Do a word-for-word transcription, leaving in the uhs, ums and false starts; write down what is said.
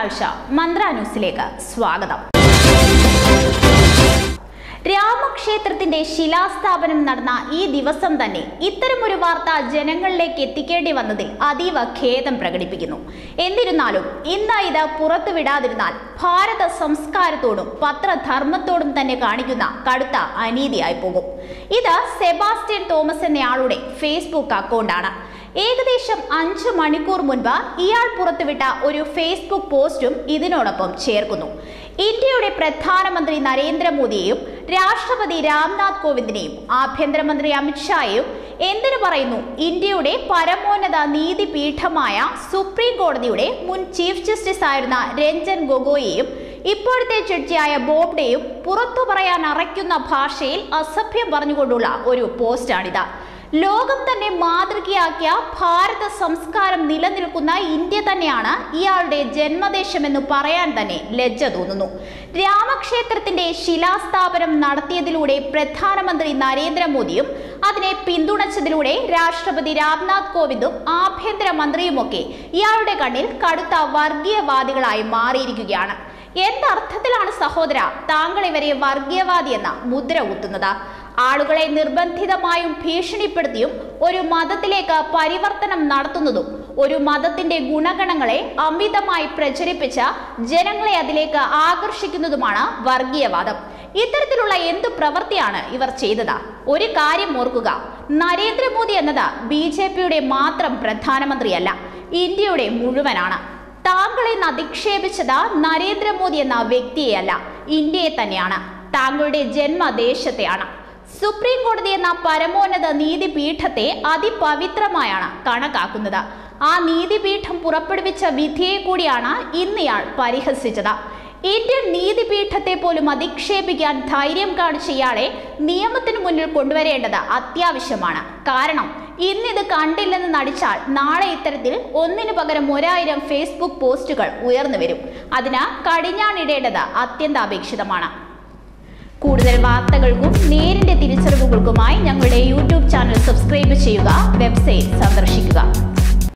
ഞായറാഴ്ച മന്ത്ര ന്യൂസിലേക്ക് സ്വാഗതം. രാമക്ഷേത്രത്തിന്റെ ശിലാസ്ഥാപനം നടന്ന ഈ ദിവസം തന്നെ ഇത്തരമൊരു വാർത്ത ജനങ്ങളിലേക്ക് എത്തിക്കേണ്ടി വന്നതിൽ അതീവ ഖേദം പ്രകടിപ്പിക്കുന്നു. എന്നിരുന്നാലും ഇന്ന് ഇത് പുറത്തുവിടാതിരുന്നാൽ ഭാരത സംസ്കാരത്തോടും പത്രധർമ്മത്തോടും തന്നെ കാണിക്കുന്ന കടുത്ത അനീതിയായി പോകും. ഇത് സെബാസ്റ്റ്യൻ തോമസ് എന്നയാളുടെ ഫേസ്ബുക്ക് അക്കൗണ്ടാണ്. ഏകദേശം അഞ്ച് മണിക്കൂർ മുൻപ് ഇയാൾ പുറത്തുവിട്ട ഒരു ഫേസ്ബുക്ക് പോസ്റ്റും ഇതിനോടൊപ്പം ചേർക്കുന്നു. ഇന്ത്യയുടെ പ്രധാനമന്ത്രി നരേന്ദ്രമോദിയെയും രാഷ്ട്രപതി രാംനാഥ് കോവിന്ദിനെയും ആഭ്യന്തരമന്ത്രി അമിത്ഷായെയും എന്തിനു പറയുന്നു ഇന്ത്യയുടെ പരമോന്നത നീതിപീഠമായ സുപ്രീം കോടതിയുടെ മുൻ ചീഫ് ജസ്റ്റിസ് ആയിരുന്ന രഞ്ജൻ ഗൊഗോയിയെയും ഇപ്പോഴത്തെ ജഡ്ജിയായ ബോബ്ഡെയും പുറത്തു പറയാൻ അറയ്ക്കുന്ന ഭാഷയിൽ അസഭ്യം പറഞ്ഞുകൊണ്ടുള്ള ഒരു പോസ്റ്റാണിത്. ലോകം തന്നെ മാതൃകയാക്കിയ ഭാരത സംസ്കാരം നിലനിൽക്കുന്ന ഇന്ത്യ തന്നെയാണ് ഇയാളുടെ ജന്മദേശമെന്ന് പറയാൻ തന്നെ ലജ്ജ തോന്നുന്നു. രാമക്ഷേത്രത്തിന്റെ ശിലാസ്ഥാപനം നടത്തിയതിലൂടെ പ്രധാനമന്ത്രി നരേന്ദ്രമോദിയും അതിനെ പിന്തുണച്ചതിലൂടെ രാഷ്ട്രപതി രാംനാഥ് കോവിന്ദും ആഭ്യന്തരമന്ത്രിയുമൊക്കെ ഇയാളുടെ കണ്ണിൽ കടുത്ത വർഗീയവാദികളായി മാറിയിരിക്കുകയാണ്. എന്തർത്ഥത്തിലാണ് സഹോദര താങ്കൾ ഇവരെ വർഗീയവാദി എന്ന മുദ്ര കുത്തുന്നത്? ആളുകളെ നിർബന്ധിതമായും ഭീഷണിപ്പെടുത്തിയും ഒരു മതത്തിലേക്ക് പരിവർത്തനം നടത്തുന്നതും ഒരു മതത്തിന്റെ ഗുണഗണങ്ങളെ അമിതമായി പ്രചരിപ്പിച്ച ജനങ്ങളെ അതിലേക്ക് ആകർഷിക്കുന്നതുമാണ് വർഗീയവാദം. ഇത്തരത്തിലുള്ള എന്ത് പ്രവൃത്തിയാണ് ഇവർ ചെയ്തത്? ഒരു കാര്യം ഓർക്കുക, നരേന്ദ്രമോദി എന്നത് ബി ജെ പിയുടെ മാത്രം പ്രധാനമന്ത്രിയല്ല, ഇന്ത്യയുടെ മുഴുവനാണ്. താങ്കളെ അധിക്ഷേപിച്ചത് നരേന്ദ്രമോദി എന്ന വ്യക്തിയെയല്ല, ഇന്ത്യയെ തന്നെയാണ്, താങ്കളുടെ ജന്മദേശത്തെയാണ്. സുപ്രീം കോടതി എന്ന പരമോന്നത നീതിപീഠത്തെ അതിപവിത്രമായാണ് കണക്കാക്കുന്നത്. ആ നീതിപീഠം പുറപ്പെടുവിച്ച വിധിയെ കൂടിയാണ് ഇന്നിയാൾ പരിഹസിച്ചത്. ഇന്ത്യൻ നീതിപീഠത്തെ പോലും അധിക്ഷേപിക്കാൻ ധൈര്യം കാണിച്ച ഇയാളെ നിയമത്തിന് മുന്നിൽ കൊണ്ടുവരേണ്ടത് അത്യാവശ്യമാണ്. കാരണം ഇന്നിത് കണ്ടില്ലെന്ന് നടിച്ചാൽ നാളെ ഇത്തരത്തിൽ ഒന്നിനു പകരം ഒരായിരം ഫേസ്ബുക്ക് പോസ്റ്റുകൾ ഉയർന്നു വരും. അതിന് കടിഞ്ഞാണിടേണ്ടത് അത്യന്താപേക്ഷിതമാണ്. കൂടുതൽ വാർത്തകൾക്കും നേരിന്റെ തിരിച്ചറിവുകൾക്കുമായി ഞങ്ങളുടെ യൂട്യൂബ് ചാനൽ സബ്സ്ക്രൈബ് ചെയ്യുക, വെബ്സൈറ്റ് സന്ദർശിക്കുക.